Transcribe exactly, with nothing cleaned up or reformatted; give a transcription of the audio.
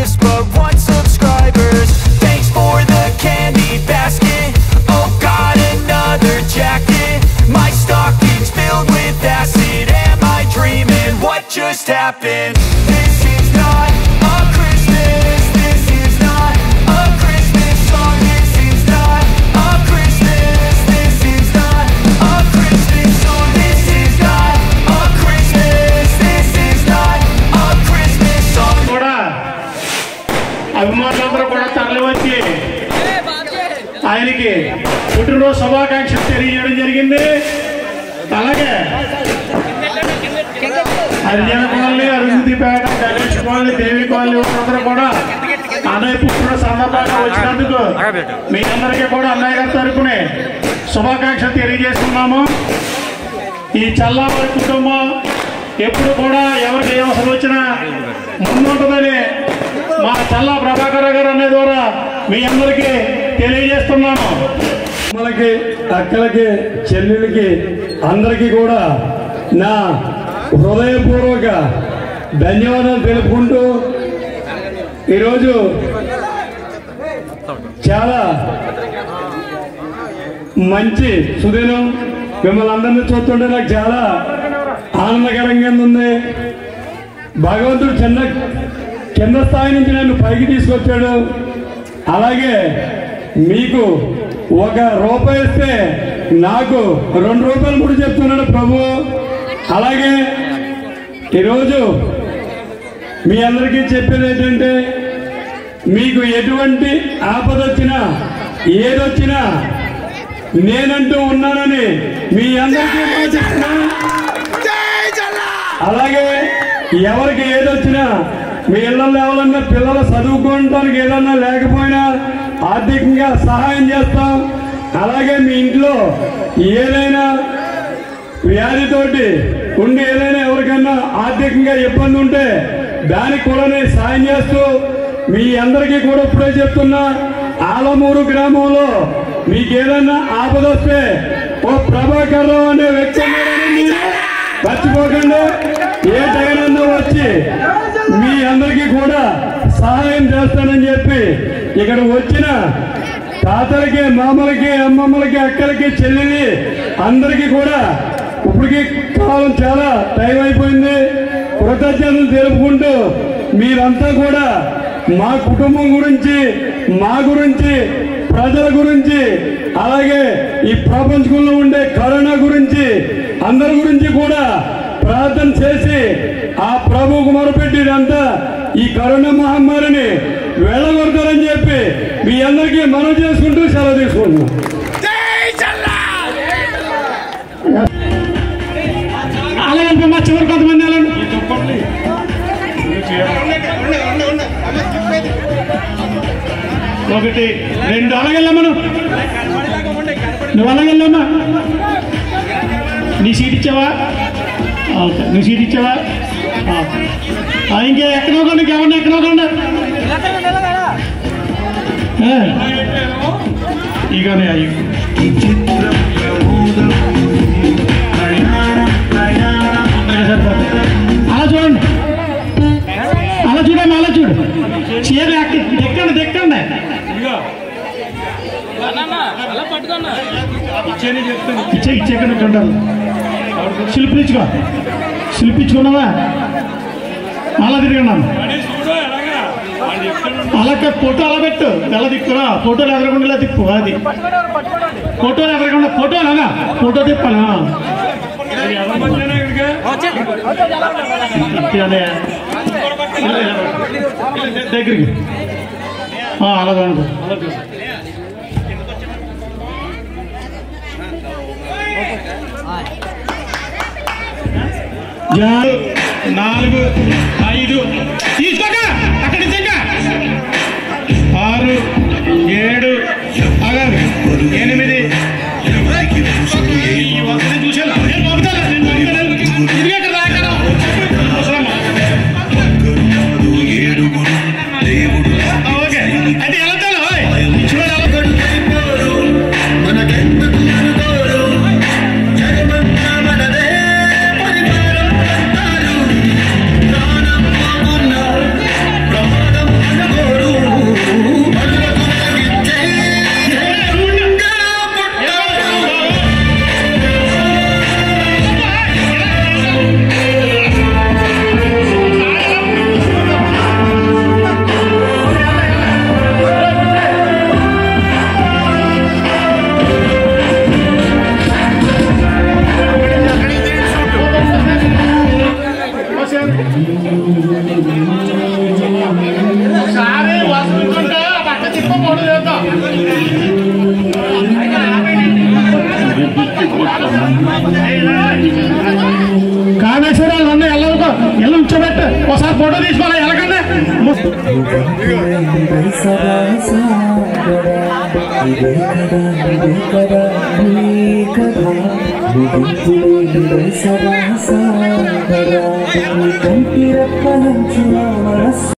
just but one subscribers. Thanks for the candy basket. Oh God, another jacket. My stocking's filled with acid. Am I dreaming? What just happened? This is not a Christmas. This is not a Christmas song. This is not a Christmas. This is not a Christmas song. This is not a Christmas. This is not a Christmas song. అభిమానులందరూ కూడా తరలివచ్చి ఆయనకి పుట్టినరోజు శుభాకాంక్షలు తెలియజేయడం జరిగింది. అలాగే Harijana colony, Arundhatipeta, Ganesh colony, Devi colony అందరూ కూడా అన్నయ్య పుట్టినరోజు సందర్భంగా వచ్చినందుకు మీ అందరికీ కూడా అన్నయ్య గారి తరపునే శుభాకాంక్షలు తెలియజేస్తున్నాము. ఈ చల్లా వారి కుటుంబం ఎప్పుడు కూడా ఎవరికి ఏ అవసరం వచ్చినా ముందుంటుందని మా చల్లా ప్రభాకర్ గారు అనే ద్వారా మీ అందరికీ తెలియజేస్తున్నాను. మనకి అక్కలకి చెల్లెలకి అందరికీ కూడా నా హృదయపూర్వక ధన్యవాదాలు తెలుపుకుంటూ ఈరోజు చాలా మంచి సుదినం. మిమ్మల్ని అందరినీ చూస్తుంటే నాకు చాలా ఆనందకరంగా ఉంది. భగవంతుడు చిన్న కింద స్థాయి నుంచి నన్ను పైకి తీసుకొచ్చాడు. అలాగే మీకు ఒక రూపాయి ఇస్తే నాకు రెండు రూపాయలు కూడా చెప్తున్నాడు ప్రభు. అలాగే ఈరోజు మీ అందరికీ చెప్పేది ఏంటంటే, మీకు ఎటువంటి ఆపద వచ్చినా ఏదొచ్చినా నేనంటూ ఉన్నానని మీ అందరికీ చెప్తున్నా. అలాగే ఎవరికి ఏదొచ్చినా మీ ఇళ్ళల్లో ఎవరన్నా పిల్లలు చదువుకోవడానికి ఏదన్నా లేకపోయినా ఆర్థికంగా సహాయం చేస్తాం. అలాగే మీ ఇంట్లో ఏదైనా వ్యాధితోటి ఉండి ఏదైనా ఎవరికైనా ఆర్థికంగా ఇబ్బంది ఉంటే దానికి కూడా నేను సాయం చేస్తూ మీ అందరికీ కూడా ఇప్పుడే చెప్తున్నా, ఆలమూరు గ్రామంలో మీకు ఏదైనా ఆపద వస్తే ఓ ప్రభాకర్ రావు అనే వ్యక్తి ఉన్నాడని మర్చిపోకండి. ఏ టైంలో వచ్చి మీ అందరికీ కూడా సహాయం చేస్తానని చెప్పి ఇక్కడ వచ్చిన తాతలకి, మామలకి, అమ్మమ్మలకి, అక్కలకి, చెల్లెలి అందరికీ కూడా ఇప్పటికీ కాలం చాలా టైం అయిపోయింది. కృతజ్ఞతలు తెలుపుకుంటూ మీరంతా కూడా మా కుటుంబం గురించి, మా గురించి, ప్రజల గురించి, అలాగే ఈ ప్రపంచంలో ఉండే కరోనా గురించి అందరి గురించి కూడా ప్రార్థన చేసి ఆ ప్రభువుకు మొరపెట్టి ఇదంతా ఈ కరోనా మహమ్మారిని వెళ్ళగొడతారని చెప్పి మీ అందరికీ మనవి చేసుకుంటూ సెలవు తీసుకుంటున్నాం. అలాగే మా చివరి కొంతమంది ఒకటి రెండు అలాగెళ్ళమ్మా, నువ్వు అలాగెళ్ళమ్మా. నీ సీట్ ఇచ్చావా? నువ్వు సీట్ ఇచ్చావా? ఇంకా ఎక్కడో కొండ, ఎవరిని ఎక్కడో కొండ ఇకనే అయ్యి అలా చూడండి, అలా చూడమ్మా, అలా చూడు. చీర దెక్కండి, దెక్కండి. ఇచ్చే ఇచ్చేక్కడ ఉంటారు. శిల్పించుకో, శిల్పించుకున్నావా? అలా తిరిగినాను. అలా ఫోటో అలా పెట్టు, ఎలా తిప్పురా? ఫోటోలు ఎదరకుండా తిప్పు. అది ఫోటోలు ఎదరకుండా, ఫోటో అలాగా ఫోటో తిప్పాలా? దగ్గరికి అలాగా అనుకో. నాలుగు ఐదు తీసుకోక అక్కడి నుంచి ఇంకా ఆరు ఏడు ఎనిమిది చూసాను. నేను పంపుతాను, ఓకే అంటే ఎలా కూర్చోబెట్టు ఒకసారి ఫోటో తీసుకోవాలి ఎలాగంటే కంటి రెప్ప నుంచి మనస్సు